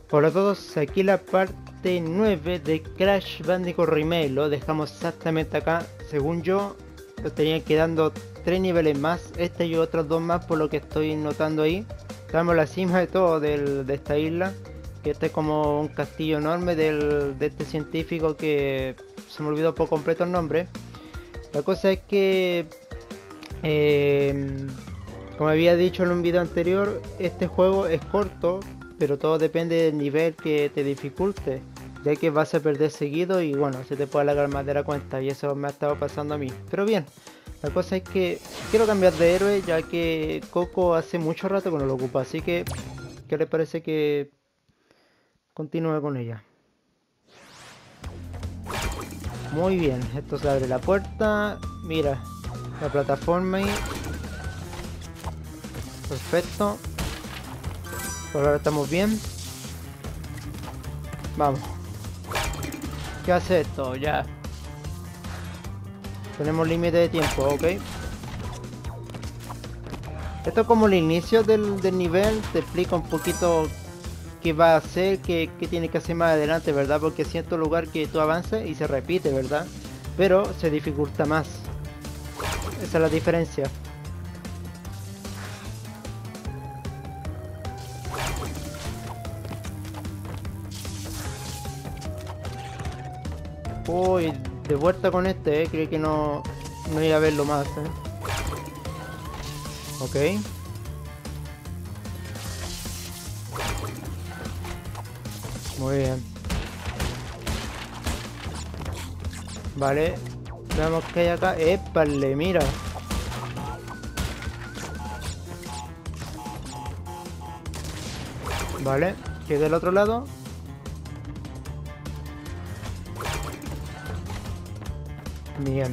Hola a todos, aquí la parte 9 de Crash Bandicoot Remake. Lo dejamos exactamente acá. Según yo, lo tenía quedando 3 niveles más, este y otros 2 más por lo que estoy notando ahí. Estamos en la cima de todo de esta isla, que este es como un castillo enorme de este científico que se me olvidó por completo el nombre. La cosa es que, eh, como había dicho en un video anterior, este juego es corto, pero todo depende del nivel que te dificulte, ya que vas a perder seguido y bueno, se te puede alargar más de la cuenta y eso me ha estado pasando a mí. Pero bien, la cosa es que quiero cambiar de héroe ya que Coco hace mucho rato que no lo ocupa, así que ¿qué le parece que continúe con ella? Muy bien, esto se abre la puerta, mira, la plataforma ahí, perfecto, por ahora estamos bien, vamos. ¿Qué hace esto? Ya. Tenemos límite de tiempo, ok. Esto es como el inicio del nivel. Te explica un poquito qué va a hacer, qué tiene que hacer más adelante, ¿verdad? Porque es cierto lugar que tú avanzas y se repite, ¿verdad? Pero se dificulta más. Esa es la diferencia. Uy, de vuelta con este, creí que no iba a verlo más, Ok. Muy bien. Vale. Veamos qué hay acá. ¡Épale! Mira. Vale. ¿Qué del otro lado? Bien.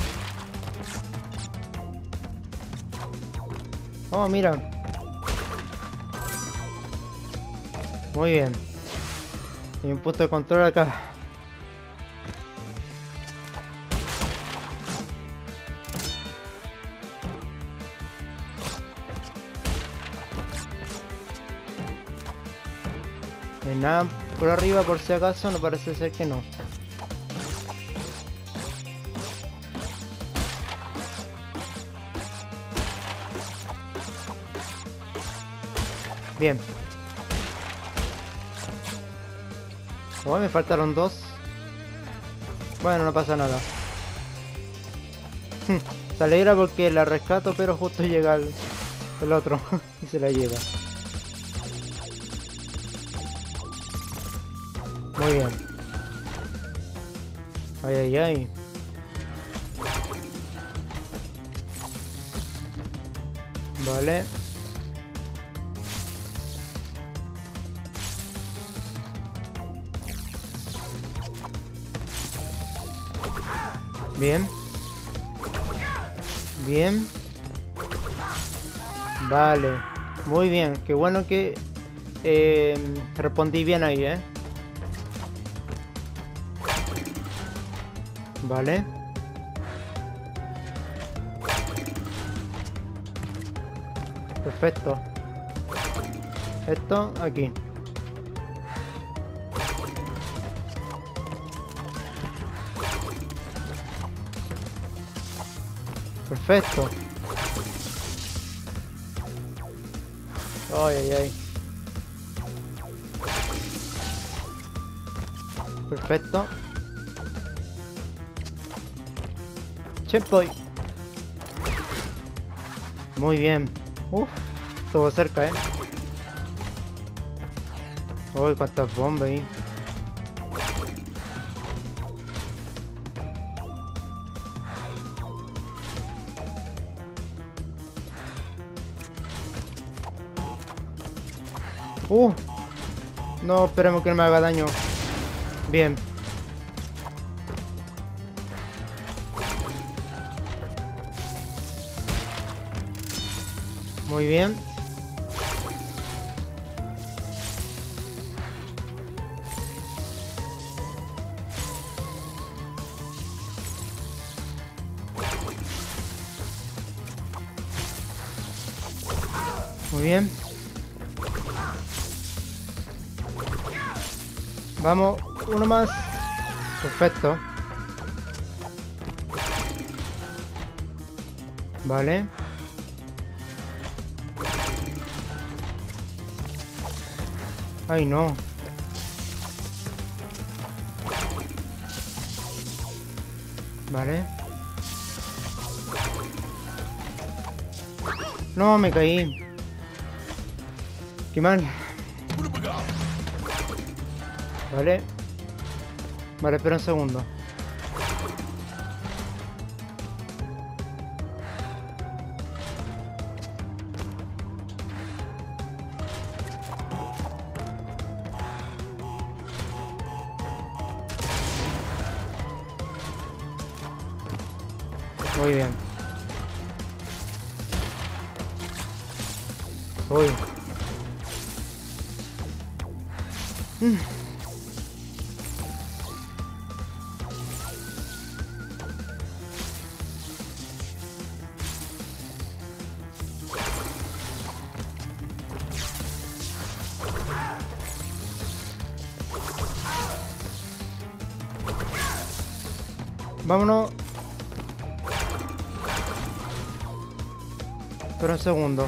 Oh, mira. Muy bien. Hay un punto de control acá. No hay nada por arriba por si acaso, no parece ser que no. Bien. Oh, me faltaron dos. Bueno, no pasa nada. Se alegra porque la rescato, pero justo llega el otro y se la lleva. Muy bien. Ay, ay, ay. Vale. Bien. Bien. Vale. Muy bien. Qué bueno que respondí bien ahí, ¿eh? Vale. Perfecto. Esto aquí. Perfecto. Ay, ay, ay. Perfecto. Checkpoint. Muy bien. Uf, estuvo cerca, Uy, cuántas bombas ahí. Uh, no, esperemos que no me haga daño. Bien. Muy bien. Muy bien. Vamos, uno más. Perfecto. Vale. Ay, no. Vale. No, me caí. Qué mal. Vale. Vale, espera un segundo. Muy bien. Uy. Vámonos. Espera un segundo.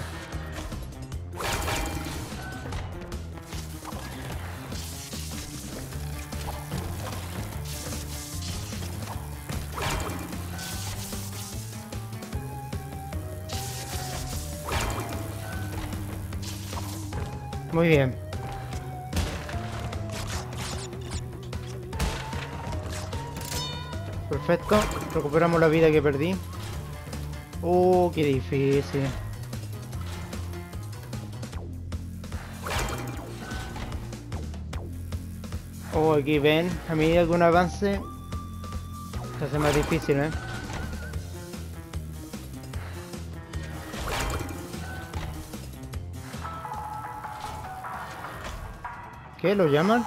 Muy bien. Perfecto. Recuperamos la vida que perdí. Qué difícil. Aquí ven, a medida que un avance se hace más difícil, ¿eh? ¿Qué? ¿Lo llaman?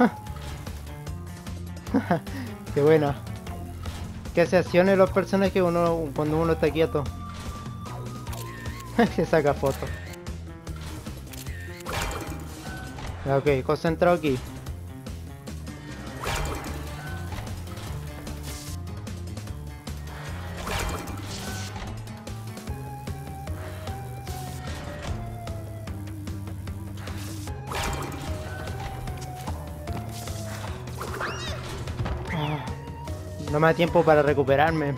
Qué buena. ¿Qué se accionan los personajes cuando uno está quieto? Se saca fotos. Ok, concentrado aquí. No me da tiempo para recuperarme.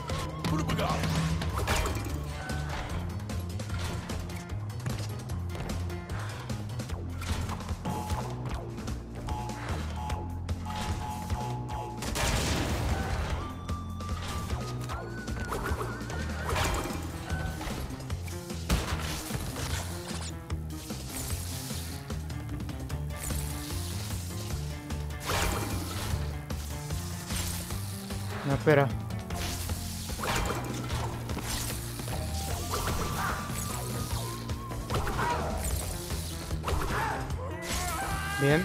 No, espera. Bien.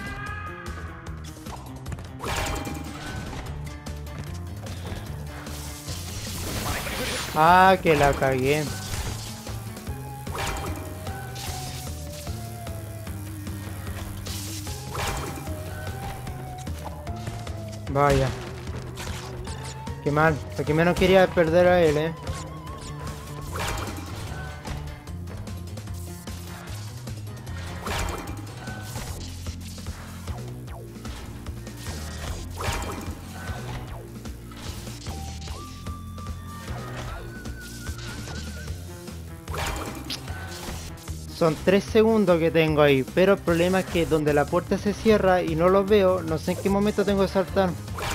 Ah, que la cagué. Vaya. Qué mal. Porque menos quería perder a él, ¿eh? Son 3 segundos que tengo ahí, pero el problema es que donde la puerta se cierra y no los veo, no sé en qué momento tengo que saltar.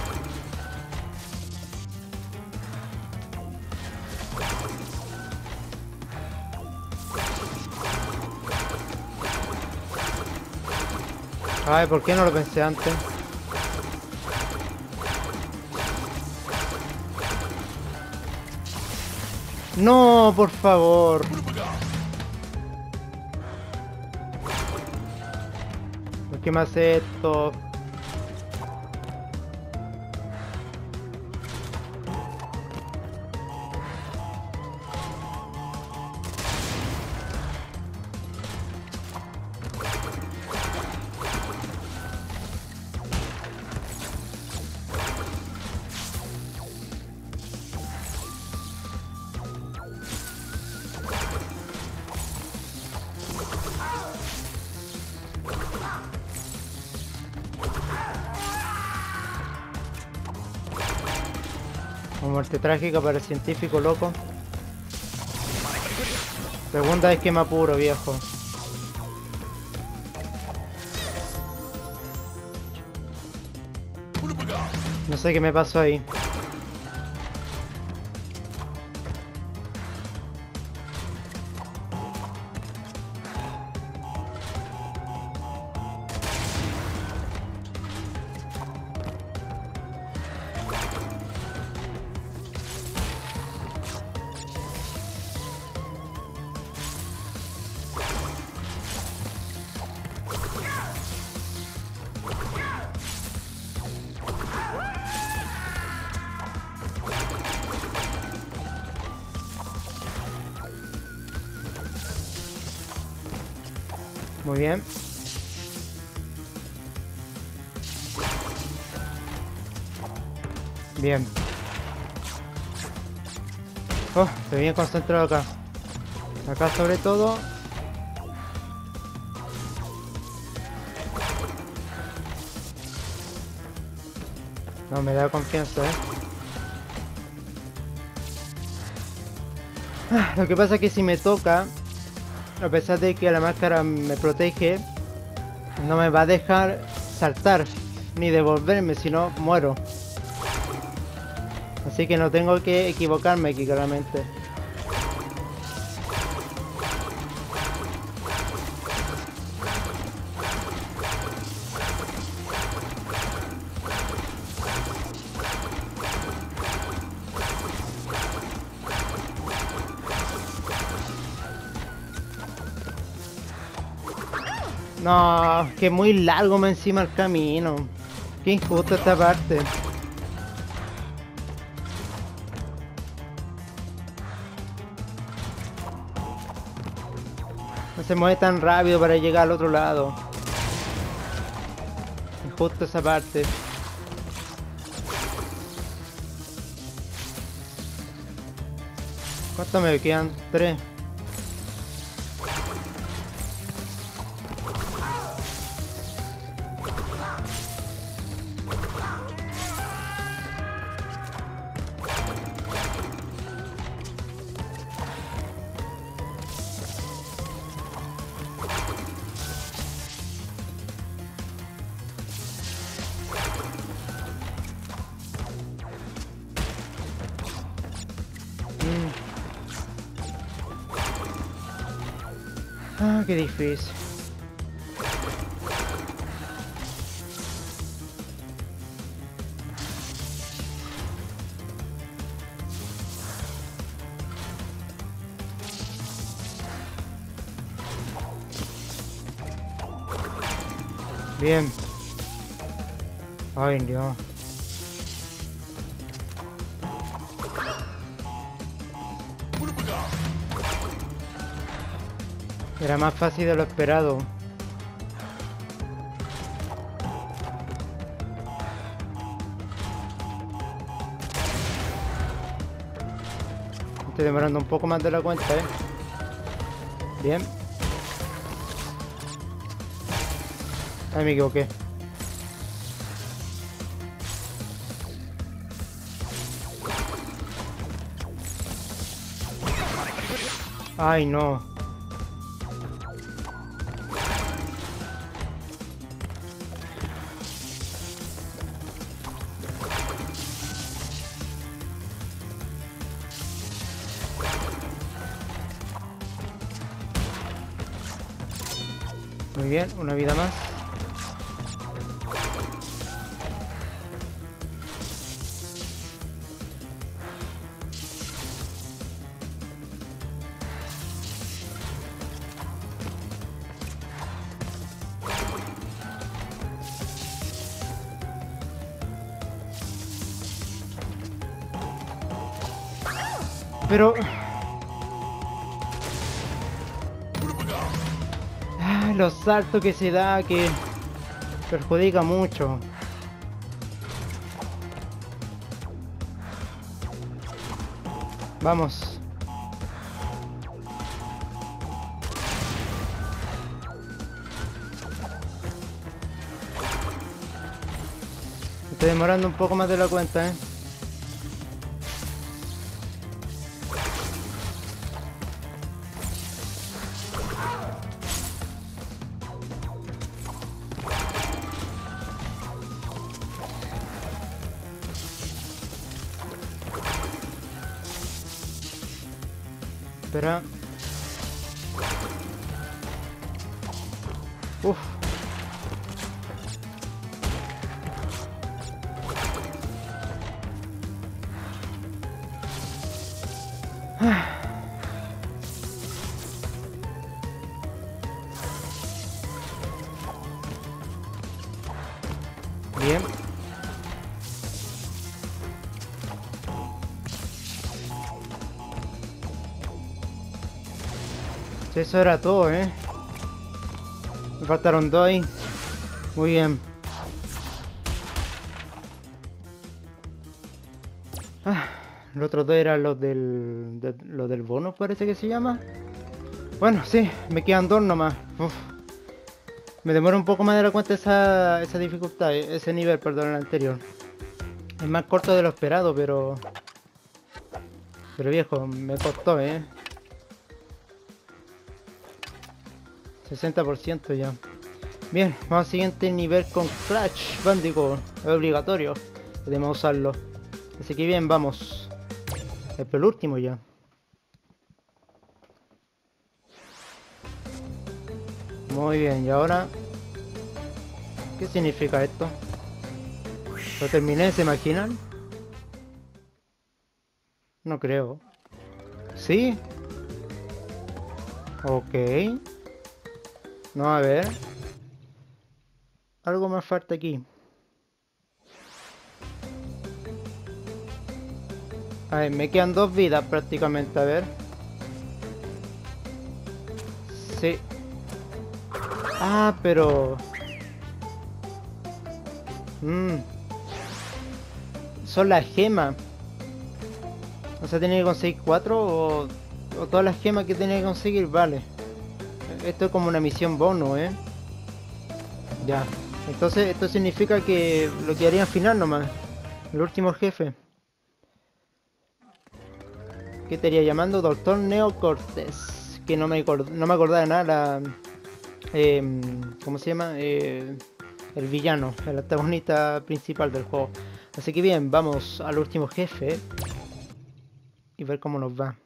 Ay, ¿por qué no lo pensé antes? No, por favor. ¿Por qué me hace esto? Muerte trágica para el científico loco. Segunda vez que me apuro, viejo. No sé qué me pasó ahí. Muy bien. Bien. Oh, estoy bien concentrado acá. Acá sobre todo. No me da confianza, Lo que pasa es que si me toca, a pesar de que la máscara me protege, no me va a dejar saltar ni devolverme, si no muero. Así que no tengo que equivocarme aquí claramente. No, que muy largo me encima el camino. Qué injusto esta parte. No se mueve tan rápido para llegar al otro lado. Injusto esa parte. ¿Cuánto me quedan? 3. Ah, qué difícil. Bien. Ay, Dios. Era más fácil de lo esperado. Estoy demorando un poco más de la cuenta, Bien. Ay, me equivoqué. Ay, no. Muy bien, una vida más. Pero... los saltos que se da, que perjudica mucho. Vamos. Estoy demorando un poco más de la cuenta, Espera. Uf. Bien. Sí, eso era todo, Me faltaron dos ahí. Muy bien. Los otros dos eran los del bono, parece que se llama. Bueno, sí, me quedan dos nomás. Uf. Me demora un poco más de la cuenta esa dificultad, ese nivel, perdón, el anterior. Es más corto de lo esperado, pero viejo, me costó, 60% ya. Bien, vamos al siguiente nivel con Crash Bandicoot. Es obligatorio. Debemos usarlo. Así que bien, vamos. El penúltimo ya. Muy bien, y ahora... ¿Qué significa esto? ¿Lo terminé, se imaginan? No creo. ¿Sí? Ok. No, a ver. Algo más falta aquí. A ver, me quedan dos vidas prácticamente, a ver. Sí. Ah, pero... Son las gemas. O sea, tenía que conseguir 4 o todas las gemas que tenía que conseguir, vale. Esto es como una misión bonus, Ya. Entonces, esto significa que lo quedaría al final nomás. El último jefe. Que estaría llamando Doctor Neo Cortés. Que no me acordaba de nada. ¿Cómo se llama? El villano, el antagonista principal del juego. Así que bien, vamos al último jefe. Y ver cómo nos va.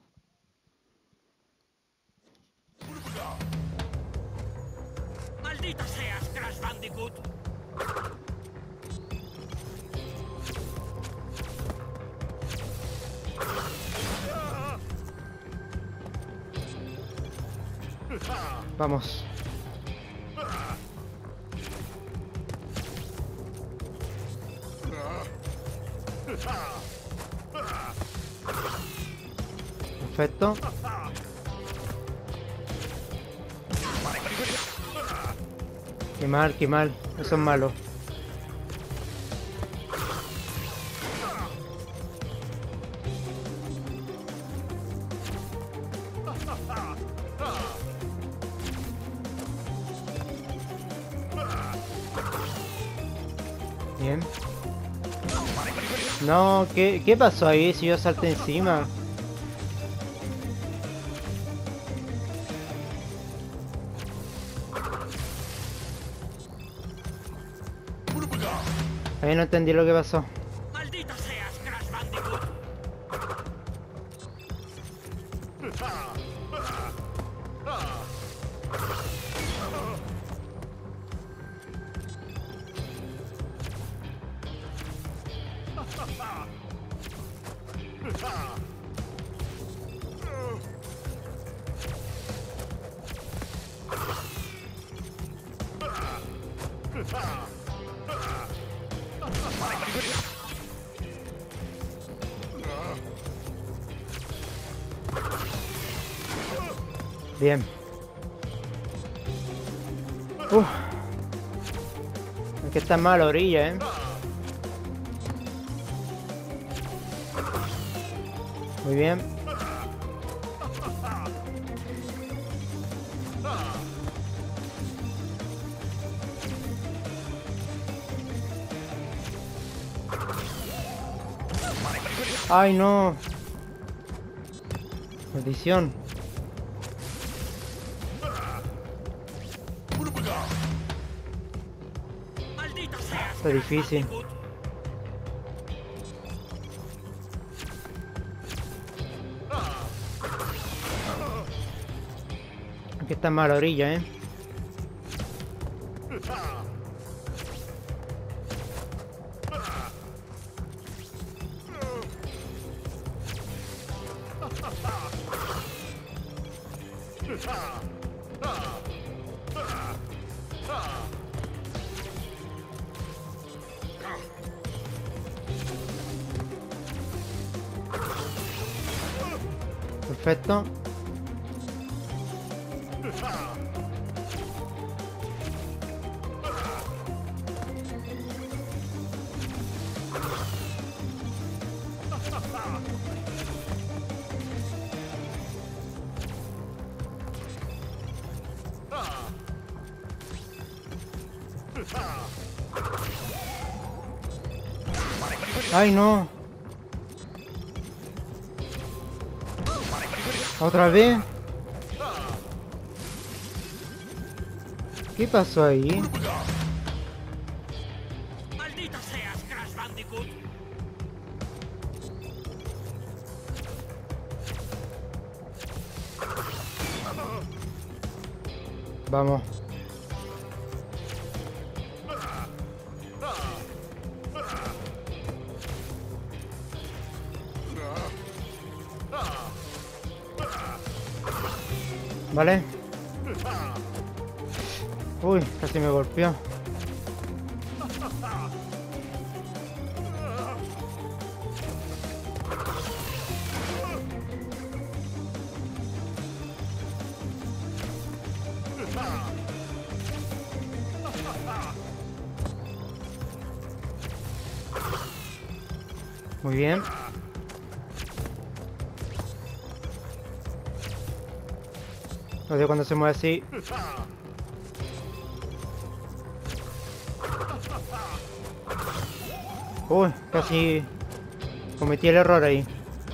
¡Maldita seas, Crash Bandicoot! Vamos. Perfecto. Qué mal. Eso es malo. Bien. No, ¿qué pasó ahí si yo salté encima? Ahí no entendí lo que pasó. ¡Maldita seas, Crash Bandicoot! Bien. Es que está mal a la orilla, Muy bien. Ay, no. Maldición. ¡Maldita seas, Está difícil. Bandicoot! está más a la orilla, Perfecto. ¡Ay, no! ¿Otra vez? ¿Qué pasó ahí? ¡Maldita seas, Crash Bandicoot! Vamos. Vale. Uy, casi me golpeó. Muy bien. Odio cuando se mueve así. Uy, casi cometí el error ahí.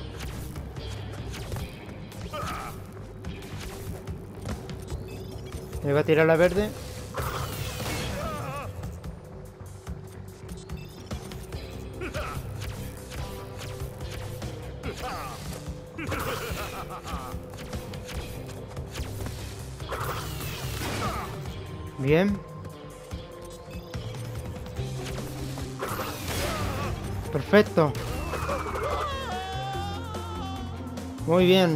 Me va a tirar la verde. Bien. Perfecto. Muy bien.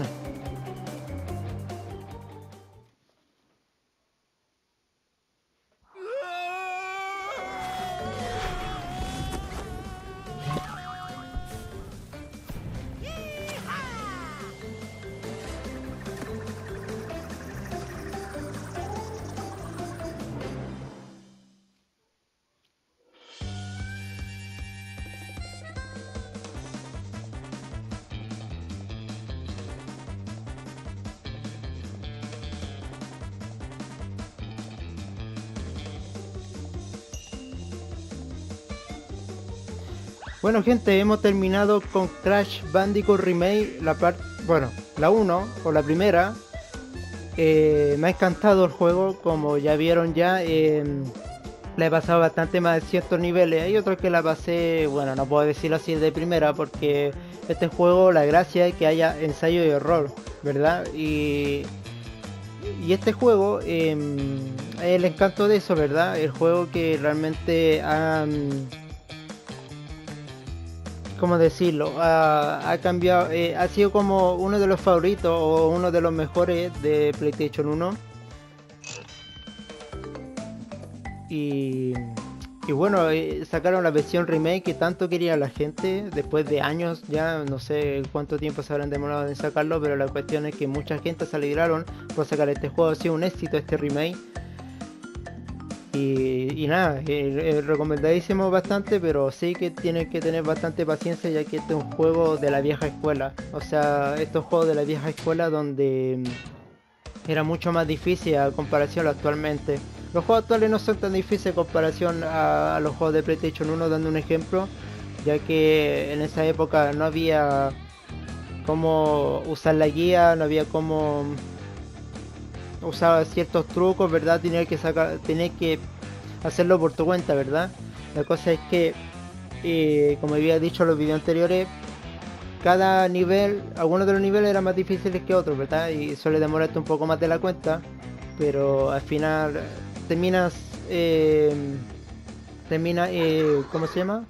Bueno, gente, hemos terminado con Crash Bandicoot Remake, la parte, bueno, la 1 o la primera. Me ha encantado el juego, como ya vieron ya. La he pasado bastante más de ciertos niveles. Hay otros que la pasé, bueno, no puedo decirlo así de primera, porque este juego, la gracia es que haya ensayo y error, ¿verdad? Y este juego, el encanto de eso, ¿verdad? El juego que realmente ha... ¿cómo decirlo? Ha cambiado, ha sido como uno de los favoritos o uno de los mejores de PlayStation 1. Y bueno, sacaron la versión remake que tanto quería la gente después de años, ya no sé cuánto tiempo se habrán demorado en sacarlo, pero la cuestión es que mucha gente se alegraron por sacar este juego. Ha sido un éxito este remake. Y nada, recomendadísimo bastante, pero sí que tienen que tener bastante paciencia, ya que este es un juego de la vieja escuela. O sea, estos juegos de la vieja escuela donde era mucho más difícil a comparación actualmente. Los juegos actuales no son tan difíciles en comparación a los juegos de PlayStation 1, dando un ejemplo, ya que en esa época no había cómo usar la guía, no había cómo usaba ciertos trucos, ¿verdad? Tenía que hacerlo por tu cuenta, ¿verdad? La cosa es que, como había dicho en los videos anteriores, cada nivel, algunos de los niveles eran más difíciles que otros, ¿verdad? Y suele demorarte un poco más de la cuenta. pero al final terminas, ¿cómo se llama?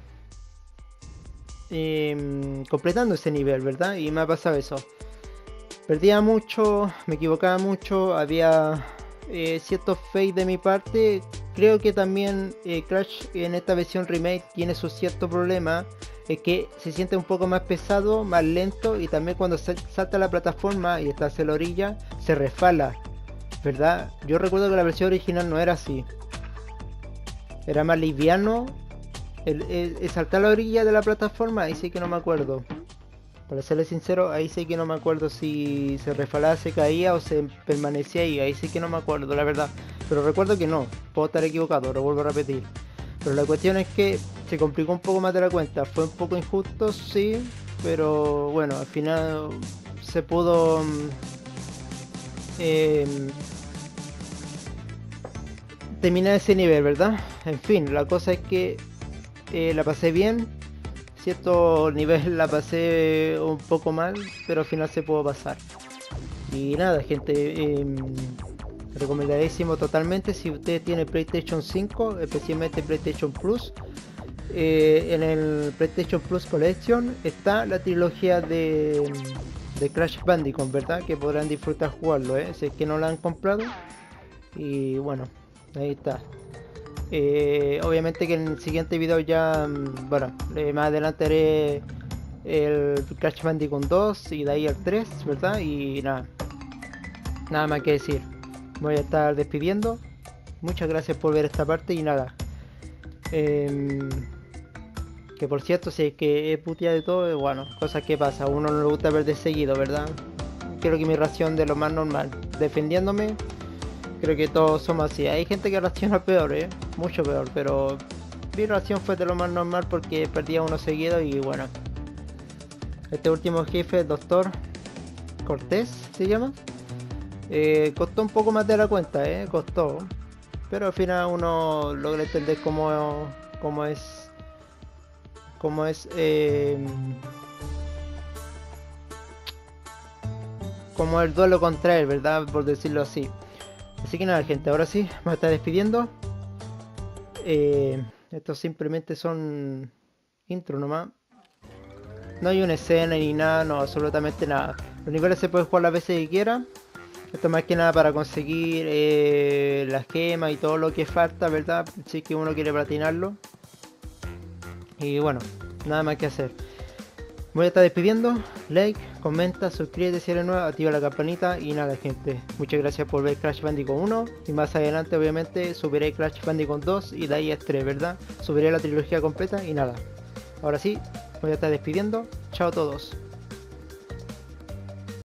Completando ese nivel, ¿verdad? Y me ha pasado eso. Perdía mucho, me equivocaba mucho, había ciertos fakes de mi parte. Creo que también Crash en esta versión remake tiene su cierto problema. Es que se siente un poco más pesado, más lento, y también cuando salta la plataforma y está hacia la orilla, se resbala, ¿verdad? Yo recuerdo que la versión original no era así. Era más liviano. El saltar a la orilla de la plataforma, ahí sí que no me acuerdo. Para serles sincero, ahí sí que no me acuerdo si se resbalaba, se caía o se permanecía ahí. Ahí sí que no me acuerdo, la verdad. Pero recuerdo que no, puedo estar equivocado, lo vuelvo a repetir. Pero la cuestión es que se complicó un poco más de la cuenta. Fue un poco injusto, sí, pero bueno, al final se pudo terminar ese nivel, ¿verdad? En fin, la cosa es que la pasé bien. Cierto nivel la pasé un poco mal, pero al final se pudo pasar. Y nada, gente, recomendadísimo totalmente si usted tiene PlayStation 5, especialmente PlayStation Plus. En el PlayStation Plus Collection está la trilogía de Crash Bandicoot, ¿verdad? Que podrán disfrutar jugarlo, si es que no la han comprado. Y bueno, ahí está. Obviamente que en el siguiente video ya, bueno, más adelante haré el Crash Bandicoot 2 y de ahí el 3, ¿verdad? Y nada más que decir. Voy a estar despidiendo. Muchas gracias por ver esta parte y nada. Que por cierto, si es que he puteado de todo, bueno, cosas que pasa. A uno no le gusta ver de seguido, ¿verdad? Creo que mi reacción de lo más normal. Defendiéndome, creo que todos somos así. Hay gente que reacciona peor, mucho peor, pero mi reacción fue de lo más normal porque perdí a uno seguido y bueno. Este último jefe, el Doctor Cortés, ¿se llama? Costó un poco más de la cuenta, costó. Pero al final uno logra entender cómo es como el duelo contra él, ¿verdad? Por decirlo así. Así que nada, gente, ahora sí, me está despidiendo. Estos simplemente son intro nomás. No hay una escena ni nada, no, absolutamente nada. Los niveles se pueden jugar las veces que quieran. Esto más que nada para conseguir las gemas y todo lo que falta, ¿verdad? Si es que uno quiere platinarlo. Y bueno, nada más que hacer. Voy a estar despidiendo. Like, comenta, suscríbete si eres nuevo, activa la campanita y nada, gente. Muchas gracias por ver Crash Bandicoot 1 y más adelante obviamente subiré Crash Bandicoot 2 y de ahí a 3, ¿verdad? Subiré la trilogía completa y nada. Ahora sí, voy a estar despidiendo. Chao a todos.